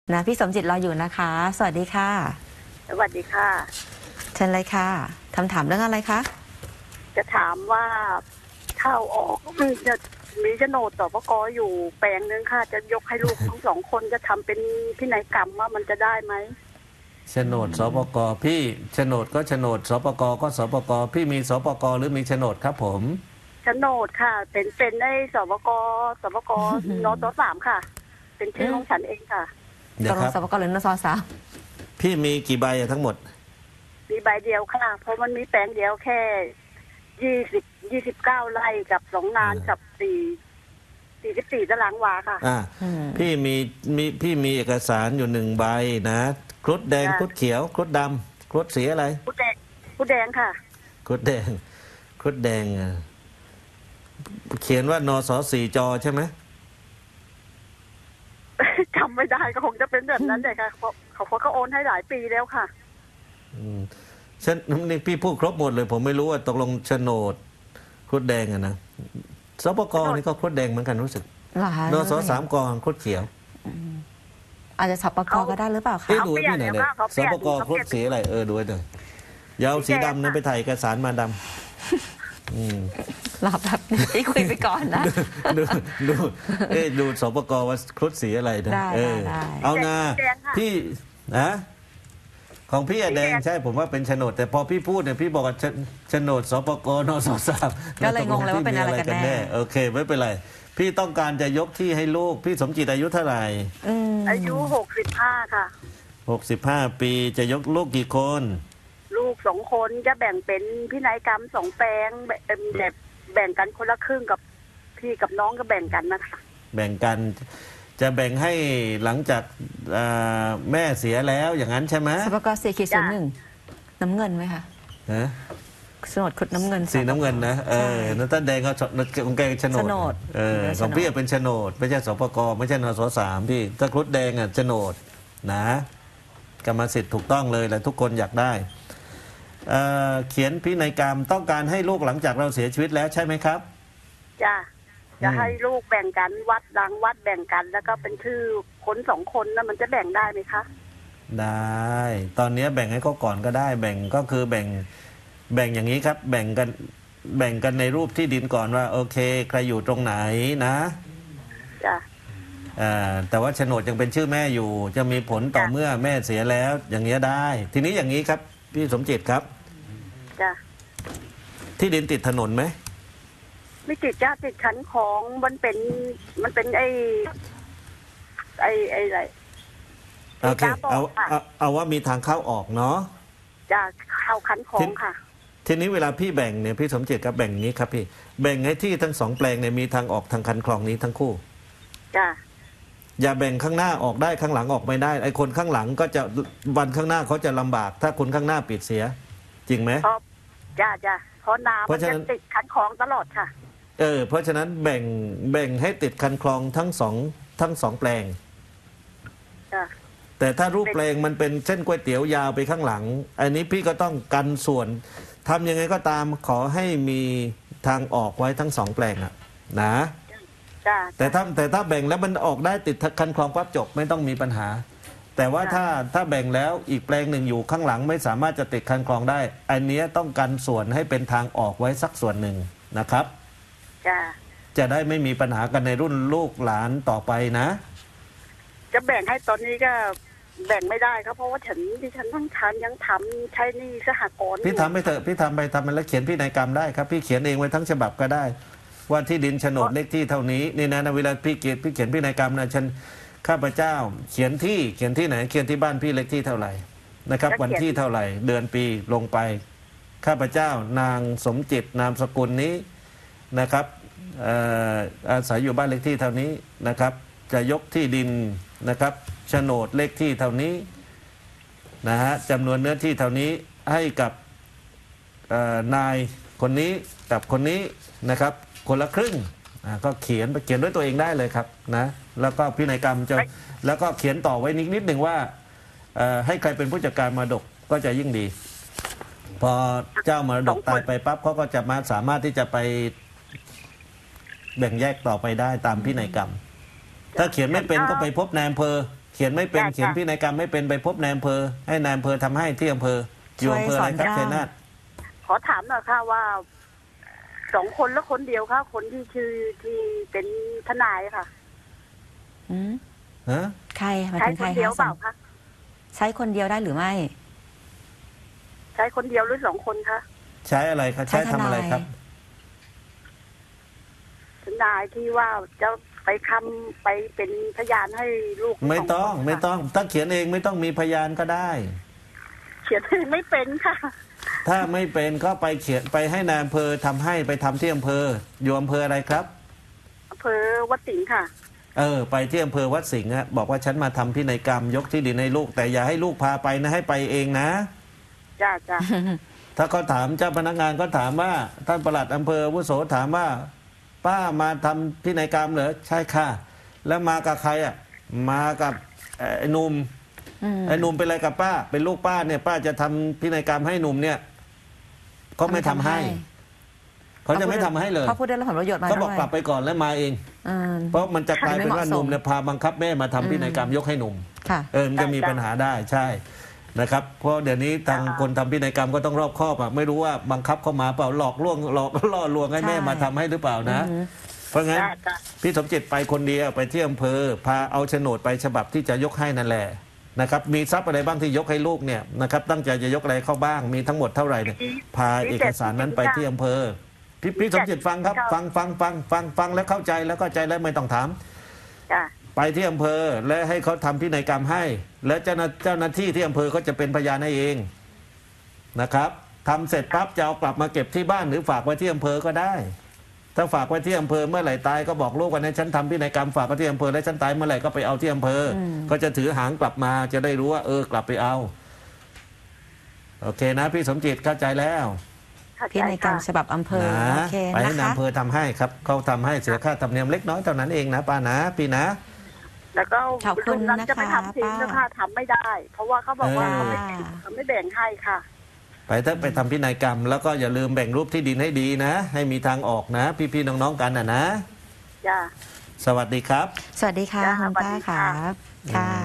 นะพี่สมจิตรออยู่นะคะสวัสดีค่ะสวัสดีค่ะเชิญเลยค่ะคำถามเรื่องอะไรคะจะถามว่าเข้าออกจะมีโฉนดสปก.อยู่แปลงนึงค่ะจะยกให้ลูกทั้งสองคนจะทำเป็นพินัยกรรมว่ามันจะได้ไหมโฉนดสปก.พี่โฉนดก็โฉนดสปก.ก็สปก.พี่มีสปก.หรือมีโฉนดครับผมโฉนดค่ะเป็นไอ้สปก.นต.3ค่ะเป็นชื่อของฉันเองค่ะตกลงสปก.หรือนสสามพี่มีกี่ใบทั้งหมดมีใบเดียวค่ะเพราะมันมีแปลงเดียวแค่29 ไร่กับ2 งานกับ44 ตารางวาค่ะพี่มีเอกสารอยู่1 ใบนะครุฑแดงครุฑเขียวครุฑดำครุฑสีอะไรครุฑแดงค่ะครุฑแดงเขียนว่านส4 จใช่ไหมจำไม่ได้ก็คงจะเป็นแบบนั้นเลยค่ะเขาโอนให้หลายปีแล้วค่ะฉันนี่พี่พูดครบหมดเลยผมไม่รู้ว่าตกลงโฉนดครุฑแดงนะสปก.นี่ก็ครุฑแดงเหมือนกันรู้สึกนส3 กครุฑเขียวอาจจะสปก.ก็ได้หรือเปล่าคะดูที่ไหนเนี่ยสปก.ครุฑสีอะไรดูหน่อยยาวสีดำนะไปถ่ายเอกสารมาดำรอแบบนี้คุยไปก่อนนะดูสปก.ว่าครุฑสีอะไรนะเอานาพี่นะของพี่แดงใช่ผมว่าเป็นโฉนดแต่พอพี่พูดเนี่ยพี่บอกว่าโฉนดสปก.นส3 ก็เลยงงเลยว่าเป็นอะไรกันแน่โอเคไม่เป็นไรพี่ต้องการจะยกที่ให้ลูกพี่สมจิตอายุเท่าไหร่อายุ65ค่ะ 65 ปีจะยกลูกกี่คนลูก2 คนจะแบ่งเป็นพินัยกรรม2 แปลงแบบแบ่งกันคนละครึ่งกับพี่กับน้องก็แบ่งกันนะคะแบ่งกันจะแบ่งให้หลังจากแม่เสียแล้วอย่างนั้นใช่ไหมสปก4-01น้ำเงินไหมคะโฉนดขุดน้ำเงินสีน้ำเงินนะนั่นต้นแดงเขาของแกโฉนดของพี่เป็นโฉนดไม่ใช่สปก.ไม่ใช่นส3พี่ถ้าครุฑแดงโฉนดนะกรรมสิทธิ์ถูกต้องเลยแหละทุกคนอยากได้เขียนพินัยกรรมต้องการให้ลูกหลังจากเราเสียชีวิตแล้วใช่ไหมครับจ้ะจะให้ลูกแบ่งกันวัดแบ่งกันแล้วก็เป็นชื่อคน2 คนนะมันจะแบ่งได้ไหมคะได้ตอนนี้แบ่งให้เขาก่อนก็ได้แบ่งก็คือแบ่งอย่างนี้ครับแบ่งกันในรูปที่ดินก่อนว่าโอเคใครอยู่ตรงไหนนะจ้ะแต่ว่าโฉนดยังเป็นชื่อแม่อยู่จะมีผลต่อเมื่อแม่เสียแล้วอย่างเงี้ยได้ทีนี้อย่างนี้ครับพี่สมจิตครับจ้ะที่ดินติดถนนไหมไม่ติดจ้ะติดชั้นของมันเป็นไอ้อะไรโอเคเอาว่ามีทางเข้าออกเนาะจ้ะเข้าคันของค่ะทีนี้เวลาพี่แบ่งเนี่ยพี่สมจิตครับแบ่งนี้ครับพี่แบ่งให้ที่ทั้ง2 แปลงเนี่ยมีทางออกทางคันคลองนี้ทั้งคู่จ้ะอย่าแบ่งข้างหน้าออกได้ข้างหลังออกไม่ได้ไอ้คนข้างหลังก็จะวันข้างหน้าเขาจะลำบากถ้าคนข้างหน้าปิดเสียจริงไหมจ้ะเพราะน้ำมันจะติดคันคลองตลอดค่ะเพราะฉะนั้นแบ่งให้ติดคันคลองทั้งสองแปลงแต่ถ้ารูปแปลงมันเป็นเส้นก๋วยเตี๋ยวยาวไปข้างหลังอันนี้พี่ก็ต้องกันส่วนทำยังไงก็ตามขอให้มีทางออกไว้ทั้ง2 แปลงนะแต่ถ้าแบ่งแล้วมันออกได้ติดคันคลองปั๊บจบไม่ต้องมีปัญหาแต่ว่าถ้าแบ่งแล้วอีกแปลงหนึ่งอยู่ข้างหลังไม่สามารถจะติดคันคลองได้อันนี้ต้องกันส่วนให้เป็นทางออกไว้สักส่วนหนึ่งนะครับจะได้ไม่มีปัญหากันในรุ่นลูกหลานต่อไปนะจะแบ่งให้ตอนนี้ก็แบ่งไม่ได้ครับเพราะว่าดิฉันทั้งทำยังทำใช้หนี้สหกรณ์พี่ทำไปเถอะพี่ทำไปแล้วเขียนพินัยกรรมได้ครับพี่เขียนเองไว้ทั้งฉบับก็ได้ว่าที่ดินโฉนดเลขที่เท่านี้นี่นะเวลาพี่เขียนพินัยกรรมนะฉันข้าพเจ้าเขียนที่ไหนเขียนที่บ้านพี่เลขที่เท่าไหร่นะครับวันที่เท่าไหร่เดือนปีลงไปข้าพเจ้านางสมจิตนามสกุลนี้นะครับอาศัยอยู่บ้านเลขที่เท่านี้นะครับจะยกที่ดินนะครับโฉนดเลขที่เท่านี้นะฮะจำนวนเนื้อที่เท่านี้ให้กับนายคนนี้กับคนนี้นะครับคนละครึ่งก็เขียนด้วยตัวเองได้เลยครับนะแล้วก็พินัยกรรมแล้วก็เขียนต่อไว้นิดหนึ่งว่าให้ใครเป็นผู้จัดการมรดกก็จะยิ่งดีพอเจ้ามรดกตายไปปั๊บเขาก็จะสามารถที่จะไปแบ่งแยกต่อไปได้ตามพินัยกรรมถ้าเขียนไม่เป็นก็ไปพบนายอำเภอเขียนไม่เป็นจ้ะเขียนพินัยกรรมไม่เป็นไปพบนายอำเภอให้นายอำเภอทำให้ที่อำเภออยู่อำเภออะไรครับช่วยสอนชัยนาทขอถามหน่อยค่ะว่า2 คนแล้วคนเดียวค่ะคนที่ชื่อที่เป็นทนายค่ะอืมฮะใครหมายใช้ถึงคใครนเดียวคะเปล่าคะใช้คนเดียวได้หรือไม่ใช้คนเดียวหรือ2 คนคะใช้อะไรครับใช้ทำอะไรครับทนายที่ว่าจะไปไปเป็นพยานให้ลูกไม่ต้อง 2 คนค่ะไม่ต้องถ้าเขียนเองไม่ต้องมีพยานก็ได้เขียนไม่เป็นค่ะถ้าไม่เป็นก็ไปเขียนไปให้นายอำเภอทำให้ไปทำที่อำเภออยู่อำเภออะไรครับอำเภอวัดสิงห์ค่ะไปที่อำเภอวัดสิงห์อะบอกว่าฉันมาทำพินัยกรรมยกที่ดินให้ลูก แต่อย่าให้ลูกพาไปนะให้ไปเองนะจ้าจ้าถ้าเขาถามเจ้าพนักงานก็ถามว่าท่านปลัดอำเภออาวุโสถามว่า ป้ามาทำพินัยกรรมเหรอใช่ค่ะ แล้วมากับใครอ่ะมากับไอ้หนุ่มอืมไอ้หนุ่มเป็นอะไรกับป้า เป็นลูกป้าเนี่ย ป้าจะทำพินัยกรรมให้หนุ่มเนี่ยเขาไม่ทำให้เขาจะไม่ทำให้เลยเขาพูดได้รับผลประโยชน์มาเขาด้บวอกยกลับไปก่อนแล้วมาเองอืมเพราะมันจะกลายเป็นว่าไม่เหมาะสมหนุ่มเนี่ยพาบังคับแม่มาทำพินัยกรรมยกให้หนุ่มค่ะมันจะมีปัญหาได้ใช่นะครับ เพราะเดี๋ยวนี้ทางคนทำพินัยกรรมก็ต้องรอบคอบอ่ะไม่รู้ว่าบังคับเข้ามาเปล่าหลอกลวงหลอกล่อลวงให้แม่ใช่มาทำให้หรือเปล่านะอือฮึเพราะงั้นจ้าจ้าพี่สมจิตไปคนเดียวไปที่อำเภอ พาเอาโฉนดไปฉบับที่จะยกให้นั่นแหละนะครับ มีทรัพย์อะไรบ้างที่ยกให้ลูกเนี่ยนะครับ ตั้งใจจะยกอะไรเข้าบ้างมีทั้งหมดเท่าไหร่เนี่ยพาเอกสารนั้นไปที่อำเภอพี่สมจิตฟังครับ ฟังแล้วเข้าใจแล้วแล้วไม่ต้องถามจ้าไปที่อำเภอและให้เขาทำพินัยกรรมให้ และเจ้าหน้าที่ที่อำเภอก็จะเป็นพยานให้เองนะครับทำเสร็จปั๊บจะเอากลับมาเก็บที่บ้านหรือฝากไว้ที่อำเภอก็ได้ ถ้าฝากไว้ที่อำเภอเมื่อไหร่ตายก็บอกลูกว่าให้ฉันทำพินัยกรรมฝากไว้ที่อำเภอและฉันตายเมื่อไหร่ก็ไปเอาที่อำเภออก็จะถือหางกลับมาจะได้รู้ว่ากลับไปเอาโอเคนะ พี่สมจิตเข้าใจแล้วเข้าพิใจนัยกรรมค่ะฉบับอำเภอนะโอเคไปให้นะนายคะอำเภอทำให้ครับเขาทำให้เสียค่าธรรมเนียมเล็กน้อยเท่านั้นเองนะป้านะพี่นะแล้วก็ขอบคุณลูกนั้นจะไปนะคะทำทิ้งป้านะคะทำไม่ได้ เพราะว่าเขาบอกว่าเขาไม่แบ่งให้ค่ะไปถ้าไปทำพินัยกรรม แล้วก็อย่าลืมแบ่งรูปที่ดินให้ดีนะ ให้มีทางออกนะ พี่ๆน้องๆกันนะจ้าสวัสดีครับสวัสดีค่ะจ้าคุณสวัสป้าดีค่ะค่ะค่ะ